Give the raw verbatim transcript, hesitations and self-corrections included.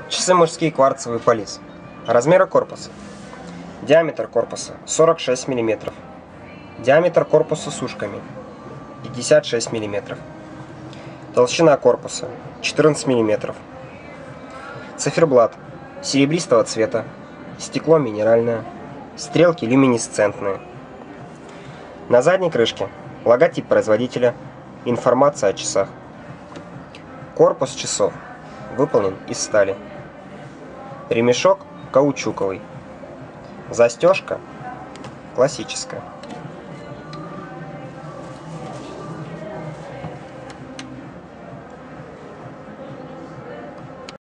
Часы мужские кварцевые полис. Размеры корпуса. Диаметр корпуса сорок шесть миллиметров. Диаметр корпуса с ушками пятьдесят шесть миллиметров. Толщина корпуса четырнадцать миллиметров. Циферблат серебристого цвета. Стекло минеральное. Стрелки люминесцентные. На задней крышке логотип производителя. Информация о часах. Корпус часов выполнен из стали. Ремешок каучуковый. Застежка классическая.